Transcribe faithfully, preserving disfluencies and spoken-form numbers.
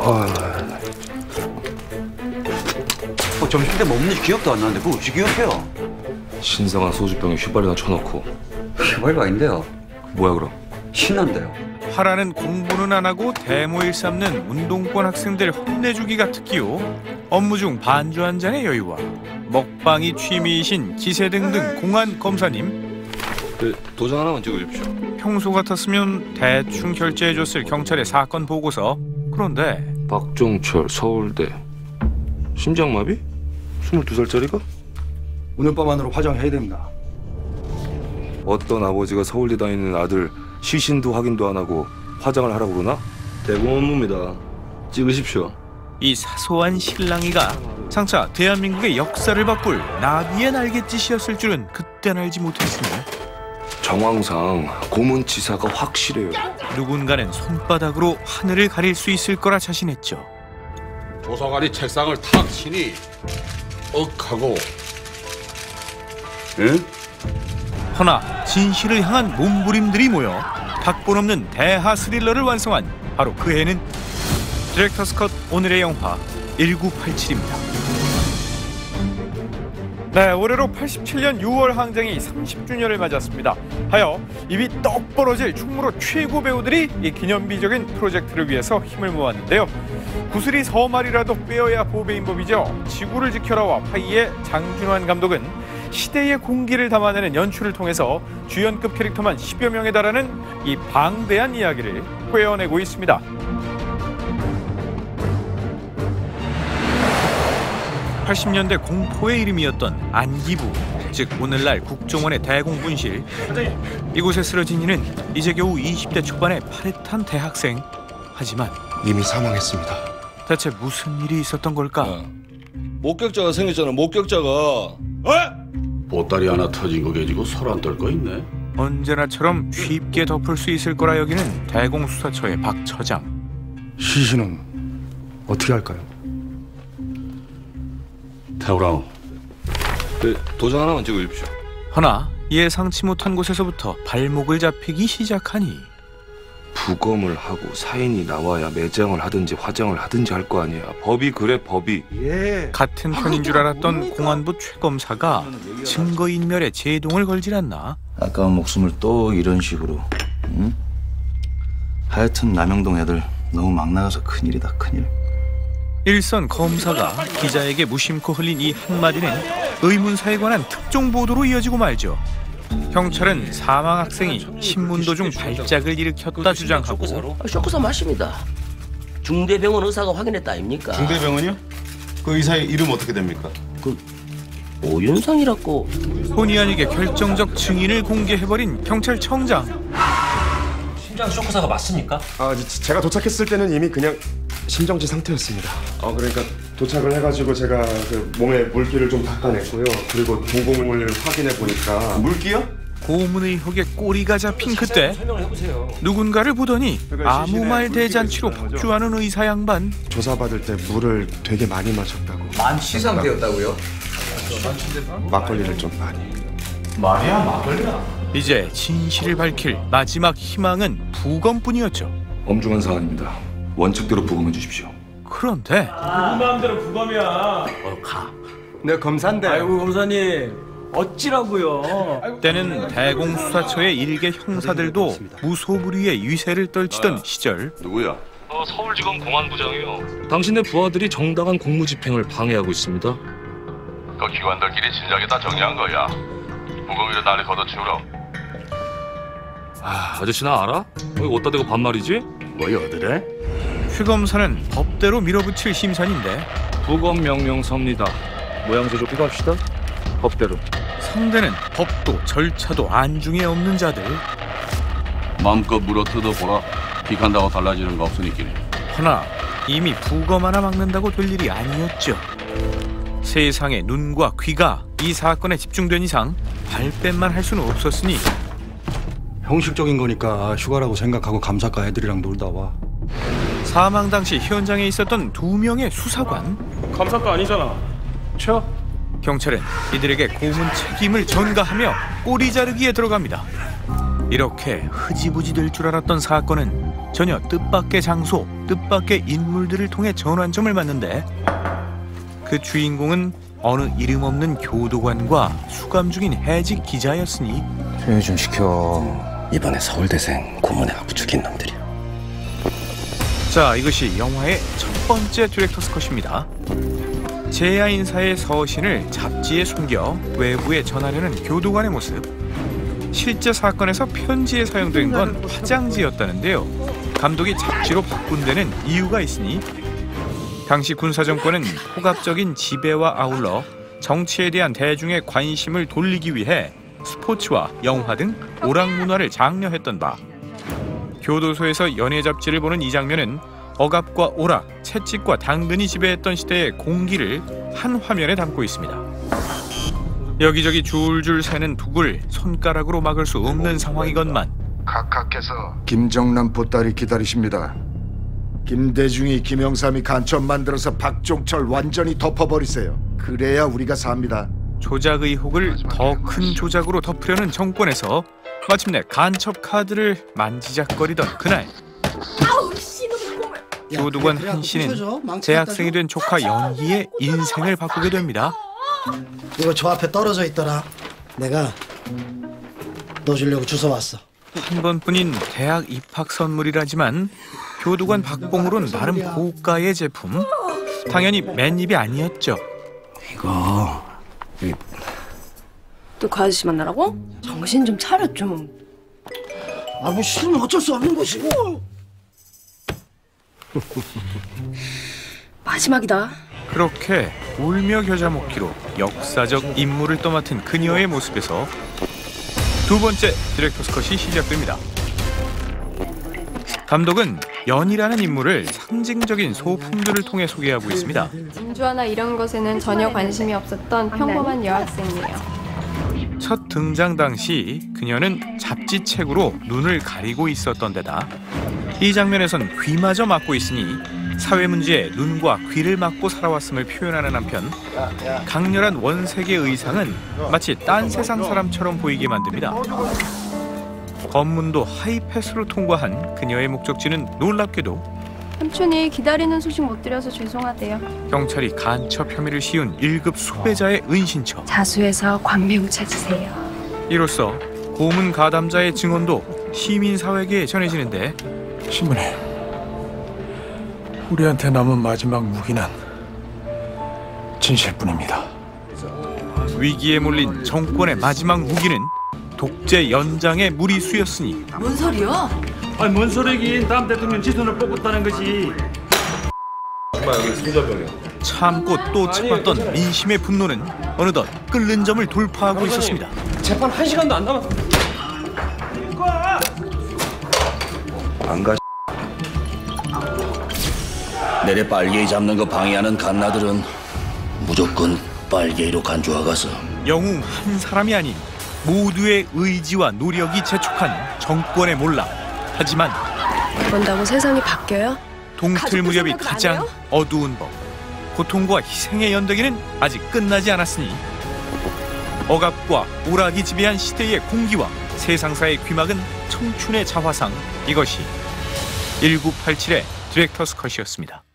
어, 점심 때 뭐 먹는지 기억도 안 나는데 그거 어찌 기억해요? 신성한 소주병에 휘발유나 쳐놓고. 휘발유 아닌데요. 뭐야 그럼? 신한데요. 화라는 공부는 안 하고 데모 일삼는 운동권 학생들 혼내주기가 특기요. 업무 중 반주 한 잔의 여유와 먹방이 취미이신 기세등등 공안 검사님. 네, 도장 하나만 찍어주십시오. 평소 같았으면 대충 결제해줬을 경찰의 사건 보고서. 그런데 박종철 서울대 심장마비? 스물두 살짜리가? 오늘 밤 안으로 화장해야 됩니다. 어떤 아버지가 서울대 다니는 아들 시신도 확인도 안 하고 화장을 하라고 그러나? 대공 업무입니다. 찍으십시오. 이 사소한 실랑이가 장차 대한민국의 역사를 바꿀 나비의 날갯짓이었을 줄은 그땐 알지 못했으니 정황상 고문치사가 확실해요. 누군가는 손바닥으로 하늘을 가릴 수 있을 거라 자신했죠. 조사관이 책상을 탁 치니 억하고. 응? 허나 진실을 향한 몸부림들이 모여 각본 없는 대하 스릴러를 완성한 바로 그 해는 디렉터스 컷 오늘의 영화 천구백팔십칠입니다. 네, 올해로 팔십칠 년 유월 항쟁이 삼십 주년을 맞았습니다. 하여 입이 떡 벌어질 충무로 최고 배우들이 이 기념비적인 프로젝트를 위해서 힘을 모았는데요. 구슬이 서말이라도 꿰어야 보배인 법이죠. 지구를 지켜라와 화이의 장준환 감독은 시대의 공기를 담아내는 연출을 통해서 주연급 캐릭터만 십여 명에 달하는 이 방대한 이야기를 꿰어내고 있습니다. 팔십 년대 공포의 이름이었던 안기부, 즉 오늘날 국정원의 대공분실. 이곳에 쓰러진 이는 이제 겨우 이십 대 초반의 파릇한 대학생. 하지만 이미 사망했습니다. 대체 무슨 일이 있었던 걸까? 야, 목격자가 생겼잖아. 목격자가. 어? 보따리 하나 터진 거 가지고 설 안 떨 거 있네. 언제나처럼 쉽게 덮을 수 있을 거라 여기는 대공수사처의 박 처장. 시신은 어떻게 할까요? 태우라우. 네, 도장 하나만 찍어주십시오. 허나 예상치 못한 곳에서부터 발목을 잡히기 시작하니 부검을 하고 사인이 나와야 매장을 하든지 화장을 하든지 할 거 아니야. 법이 그래, 법이. 예. 같은 편인 줄 알았던 공안부 최검사가 증거인멸에 제동을 걸질 않나? 아까운 목숨을 또 이런 식으로. 응? 하여튼 남영동 애들 너무 막 나가서 큰일이다, 큰일. 일선 검사가 기자에게 무심코 흘린 이 한마디는 의문사에 관한 특종 보도로 이어지고 말죠. 경찰은 사망 학생이 신문 도중 발작을 일으켰다 주장하고 쇼크사 맞습니다. 중대병원 의사가 확인했다 아닙니까? 중대병원이요? 그 의사의 이름 어떻게 됩니까? 그 오윤상이라고. 본의 아니게 결정적 증인을 공개해버린 경찰청장. 심장 쇼크사가 맞습니까? 아, 제가 도착했을 때는 이미 그냥 심정지 상태였습니다. 어, 그러니까 도착을 해가지고 제가 그 몸에 물기를 좀 닦아냈고요. 그리고 동공을 확인해 보니까 물기요? 고문 의혹에 꼬리가 잡힌 그때 누군가를 보더니 아무 말 대잔치로 폭주하는 의사 양반. 조사받을 때 물을 되게 많이 마셨다고. 만취 상태였다고요? 막걸리를 좀 많이. 말이야 막걸리야. 이제 진실을 밝힐 마지막 희망은 부검뿐이었죠. 엄중한 사안입니다. 원칙대로 부검해 주십시오. 그런데 누구 마음대로 부검이야. 어, 가. 내가 검사인데. 아이고 검사님 어찌라고요. 때는 대공수사처의 일개 형사들도 무소불위의 위세를 떨치던 시절. 누구야? 어, 서울지검 공안부장이요. 당신의 부하들이 정당한 공무집행을 방해하고 있습니다. 그 기관들끼리 진작에 다 정리한 거야. 무거위로 나를 걷어치우러. 아, 아저씨 나 알아? 여기 어디다 대고 반말이지? 뭐이 어디래? 최 검사는 법대로 밀어붙일 심산인데 부검 명령 섭니다. 모양새 좋게 갑시다. 법대로. 상대는 법도 절차도 안중에 없는 자들. 마음껏 물어 뜯어보라. 픽한다고 달라지는 거 없으니까. 허나 이미 부검 하나 막는다고 될 일이 아니었죠. 세상의 눈과 귀가 이 사건에 집중된 이상 발뺌만 할 수는 없었으니 형식적인 거니까 휴가라고 생각하고 감사과 애들이랑 놀다 와. 사망 당시 현장에 있었던 두 명의 수사관. 감사과 아니잖아. 쳐. 경찰은 이들에게 고문 책임을 전가하며 꼬리 자르기에 들어갑니다. 이렇게 흐지부지 될 줄 알았던 사건은 전혀 뜻밖의 장소, 뜻밖의 인물들을 통해 전환점을 맞는데 그 주인공은 어느 이름 없는 교도관과 수감 중인 해직 기자였으니 조용히 좀 시켜. 이번에 서울대생 고문에 아부죽인 놈들이야. 자, 이것이 영화의 첫 번째 디렉터스 컷입니다. 제야 인사의 서신을 잡지에 숨겨 외부에 전하려는 교도관의 모습. 실제 사건에서 편지에 사용된 건 화장지였다는데요. 감독이 잡지로 바꾼 데는 이유가 있으니 당시 군사정권은 폭압적인 지배와 아울러 정치에 대한 대중의 관심을 돌리기 위해 스포츠와 영화 등 오락문화를 장려했던 바, 교도소에서 연예 잡지를 보는 이 장면은 억압과 오락, 채찍과 당근이 지배했던 시대의 공기를 한 화면에 담고 있습니다. 여기저기 줄줄 새는 북을 손가락으로 막을 수 없는 상황이건만 각하께서 김정남 보따리 기다리십니다. 김대중이 김영삼이 간첩 만들어서 박종철 완전히 덮어버리세요. 그래야 우리가 삽니다. 조작 의혹을 더 큰 조작으로 덮으려는 정권에서 마침내 간첩 카드를 만지작거리던 그날, 교도관 한 씨는 재학생이 된 조카 연희의 인생을 바꾸게 됩니다. 이거 저 앞에 떨어져 있더라. 내가 너 주려고 주워 왔어. 한 번뿐인 대학 입학 선물이라지만 교도관 박봉으로는 나름 고가의 제품. 당연히 맨입이 아니었죠. 이거 이... 또 그 아저씨 만나라고? 정신 좀 차려 좀. 아, 뭐 싫으면 어쩔 수 없는 것이고. 마지막이다. 그렇게 울며 겨자 먹기로 역사적 임무를 떠맡은 그녀의 모습에서 두 번째 디렉터스 컷이 시작됩니다. 감독은 연이라는 인물을 상징적인 소품들을 통해 소개하고 있습니다. 진주하나 이런 것에는 전혀 관심이 없었던 평범한 여학생이에요. 첫 등장 당시 그녀는 잡지책으로 눈을 가리고 있었던 데다 이 장면에선 귀마저 막고 있으니 사회 문제에 눈과 귀를 막고 살아왔음을 표현하는 한편 강렬한 원색의 의상은 마치 딴 세상 사람처럼 보이게 만듭니다. 검문도 하이패스로 통과한 그녀의 목적지는 놀랍게도 삼촌이 기다리는 소식 못 드려서 죄송하대요. 경찰이 간첩 혐의를 씌운 일 급 수배자의 은신처. 자수해서 관매우 찾으세요. 이로써 고문 가담자의 증언도 시민사회계에 전해지는데 신부님, 우리한테 남은 마지막 무기는 진실뿐입니다. 위기에 몰린 정권의 마지막 무기는 독재 연장의 무리수였으니 뭔 소리야? 아니 뭔 소리긴. 다음 대통령 지선을 뽑았다는 것이. 정말 여기 손자병이야. 참고 또 참았던 민심의 분노는 어느덧 끓는 점을 돌파하고 있었습니다. 재판 한 시간도 안 남았어. 안 가. 내래 빨개이 잡는 거 방해하는 갓나들은 무조건 빨개이로 간주하가서 영웅 한 사람이 아닌 모두의 의지와 노력이 재촉한 정권의 몰락. 하지만 그런다고 세상이 바뀌어요? 동틀 무렵이 가장 어두운 법. 고통과 희생의 연대기는 아직 끝나지 않았으니 억압과 오락이 지배한 시대의 공기와 세상사의 귀막은 청춘의 자화상. 이것이 천구백팔십칠의 디렉터스 컷이었습니다.